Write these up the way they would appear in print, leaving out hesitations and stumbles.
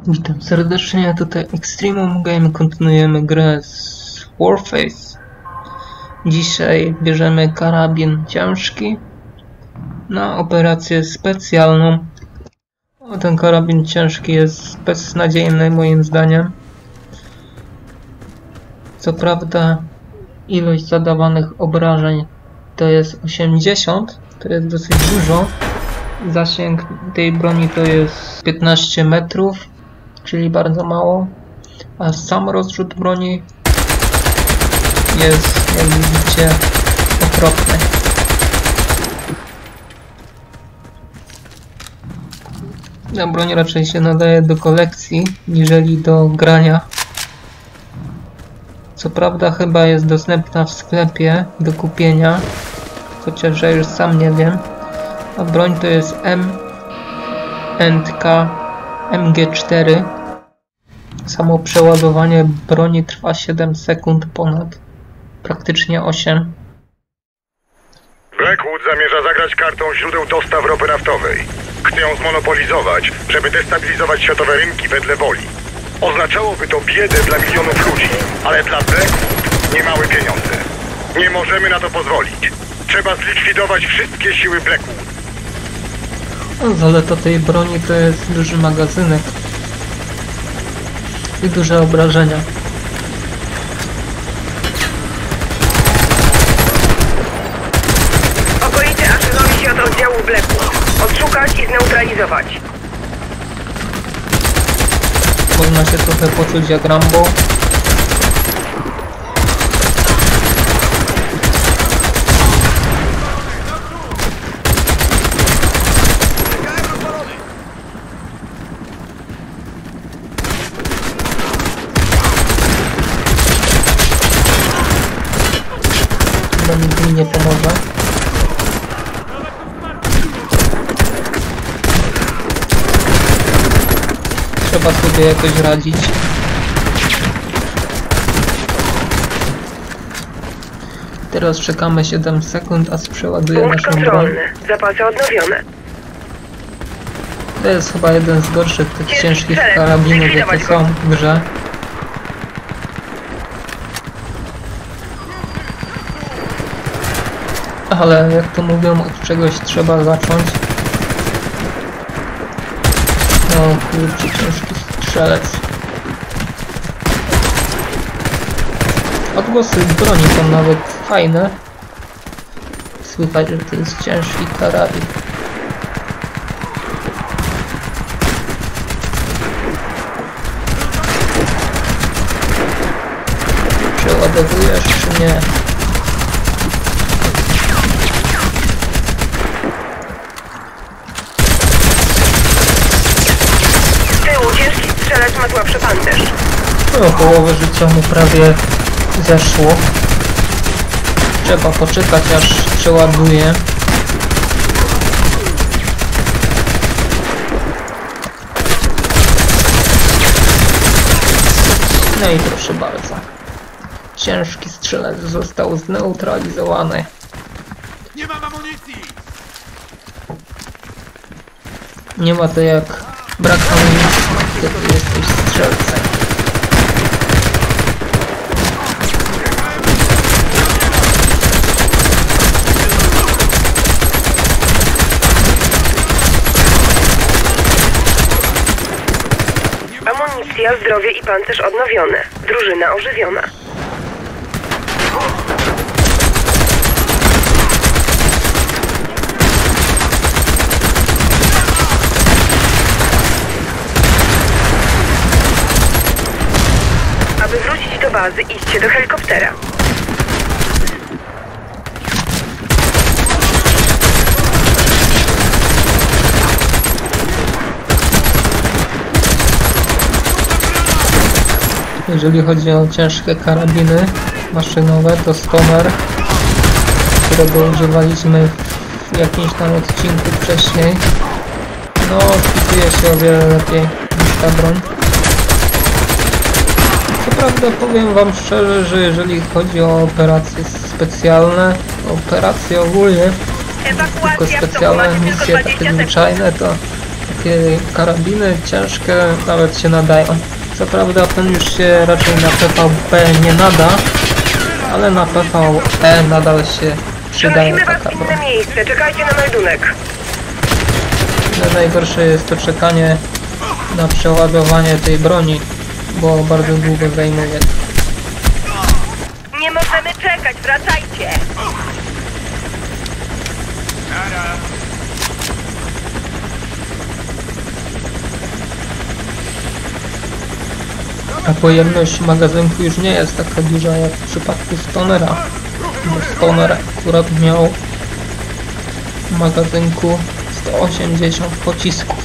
Witam serdecznie, tutaj Extremum Game, kontynuujemy grę z Warface. Dzisiaj bierzemy karabin ciężki na operację specjalną. Ten karabin ciężki jest beznadziejny moim zdaniem. Co prawda ilość zadawanych obrażeń to jest 80, to jest dosyć dużo. Zasięg tej broni to jest 15 metrów, czyli bardzo mało, a sam rozrzut broni jest, jak widzicie, okropny. Ta broń raczej się nadaje do kolekcji, niżeli do grania. Co prawda chyba jest dostępna w sklepie do kupienia, chociaż ja już sam nie wiem. A broń to jest M&K MG4. Samo przeładowanie broni trwa 7 sekund ponad. Praktycznie 8. Blackwood zamierza zagrać kartą źródeł dostaw ropy naftowej. Chce ją zmonopolizować, żeby destabilizować światowe rynki wedle woli. Oznaczałoby to biedę dla milionów ludzi, ale dla Blackwood niemałe pieniądze. Nie możemy na to pozwolić. Trzeba zlikwidować wszystkie siły Blackwood. Zaleta tej broni to jest duży magazynek i duże obrażenia. Okolice aszynowi się od oddziału Blackwood. Odszukać i zneutralizować. Można się trochę poczuć jak Rambo. Chyba nikt mi nie pomoże. Trzeba sobie jakoś radzić. Teraz czekamy 7 sekund, a przeładuje Punkt naszą broń. kontrolny. Zapasy odnowione. To jest chyba jeden z gorszych tych ciężkich karabinów, jakie są w grze. Ale jak to mówią, od czegoś trzeba zacząć. No kurczę, ciężki strzelec. Odgłosy broni są nawet fajne. Słychać, że to jest ciężki karabin. Przeładowujesz czy nie? Strzelec ma słabszy pancerz. No, połowę życia mu prawie zeszło. Trzeba poczekać, aż przeładuje. No i proszę bardzo. Ciężki strzelec został zneutralizowany. Nie mam amunicji! Nie ma to jak brak amunicji, kiedy jesteś strzelcem. Amunicja, zdrowie i pancerz odnowione. Drużyna ożywiona. Aby wrócić do bazy, idźcie do helikoptera. Jeżeli chodzi o ciężkie karabiny maszynowe, to Stoner, którego używaliśmy w jakimś tam odcinku wcześniej, no spisuje się o wiele lepiej niż ta broń. Co prawda powiem wam szczerze, że jeżeli chodzi o operacje specjalne, operacje ogólnie, tylko specjalne misje takie zwyczajne, to takie karabiny ciężkie nawet się nadają. Co prawda ten już się raczej na PvP nie nada, ale na PvE nadal się przydaje Przenosimy was taka w broń. inne miejsce. Czekajcie na meldunek. Ale najgorsze jest to czekanie na przeładowanie tej broni, bo bardzo długo zajmuje. Nie możemy czekać, wracajcie! A pojemność magazynku już nie jest taka duża jak w przypadku Stonera. Bo Stoner akurat miał w magazynku 180 pocisków.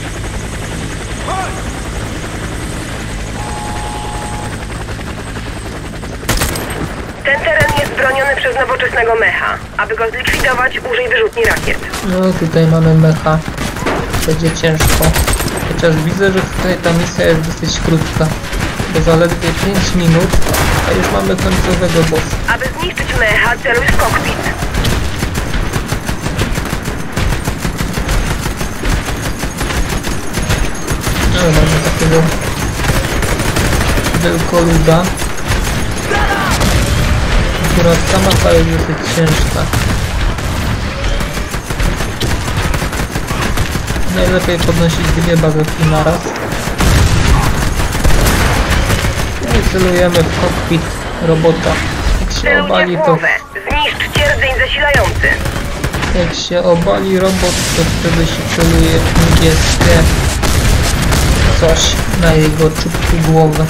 Ten teren jest broniony przez nowoczesnego mecha. Aby go zlikwidować, użyj wyrzutni rakiet. No tutaj mamy mecha. Będzie ciężko. Chociaż widzę, że tutaj ta misja jest dosyć krótka. Bo zaledwie 5 minut, a już mamy końcowego bossa. Aby zniszczyć mecha, celuj w kokpit. No mamy takiego wielkoluda. Akurat ta mapa jest dosyć ciężka. Najlepiej podnosić dwie bazówki naraz. No i celujemy w kokpit robota. Jak się Celujcie obali w to... głowę. Zniszczcie rdzeń zasilający. Jak się obali robot, to wtedy się celuje w niebieskie coś na jego czubku głowy.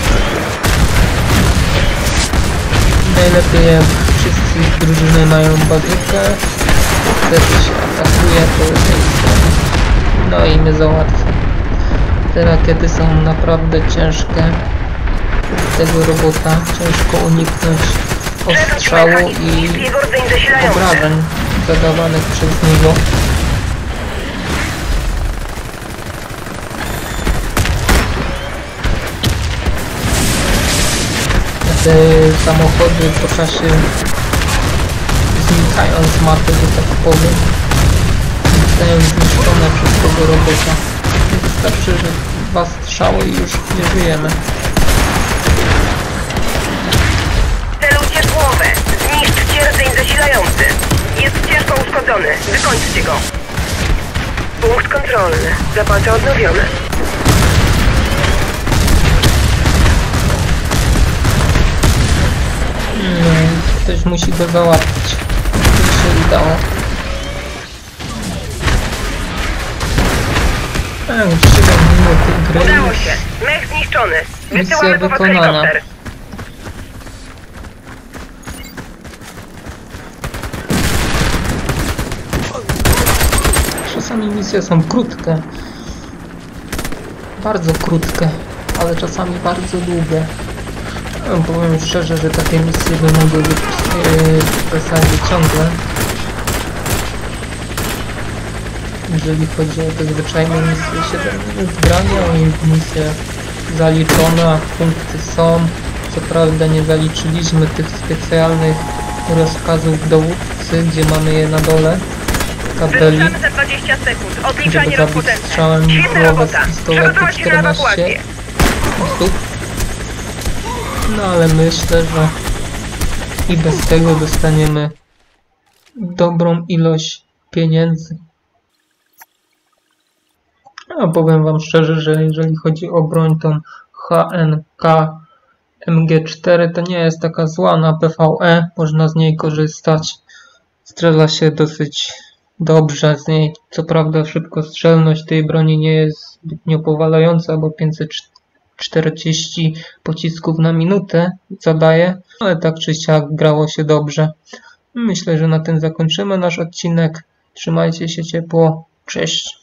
Najlepiej jak wszyscy z drużyny mają bazookę, wtedy się atakuje po jednej stronie. No i mnie załatwia. Te rakiety są naprawdę ciężkie. Tego robota ciężko uniknąć ostrzału i jego rdzeń zasilający. obrażeń zadawanych przez niego. Te samochody po czasie znikają z mapy, że tak powiem. Zostają zniszczone przez tego robota. Wystarczy, że 2 strzały i już nie żyjemy. Celujcie w głowę. Zniszczcie rdzeń zasilający. Jest ciężko uszkodzony. Wykończcie go. Punkt kontrolny. Zapłaty odnowione. Ktoś musi go załatwić. To się udało. Już 7 minut gry. Udało się. Mech zniszczony. Misja Wysyłamy po was wykonana. helikopter. Czasami misje są krótkie. Bardzo krótkie, ale czasami bardzo długie. No, powiem szczerze, że takie misje by mogły być w zasadzie ciągle. Jeżeli chodzi o te zwyczajne misje, 7 minut grania i misje zaliczone, a punkty są. Co prawda nie zaliczyliśmy tych specjalnych rozkazów dowódcy, gdzie mamy je na dole tabeli, Wyruszamy za 20 sekund. żeby Odliczanie zabić rozpoczęte. strzałem w Świetna głowę robota. z pistoletu Przygotować się na 14 ewakuację. osób. No ale myślę, że i bez tego dostaniemy dobrą ilość pieniędzy. A powiem wam szczerze, że jeżeli chodzi o broń, tą HNK MG4 to nie jest taka zła na PvE, można z niej korzystać. Strzela się dosyć dobrze z niej. Co prawda szybkostrzelność tej broni nie jest zbytnio powalająca, bo 540 pocisków na minutę zadaje, ale tak czy siak grało się dobrze. Myślę, że na tym zakończymy nasz odcinek. Trzymajcie się ciepło. Cześć!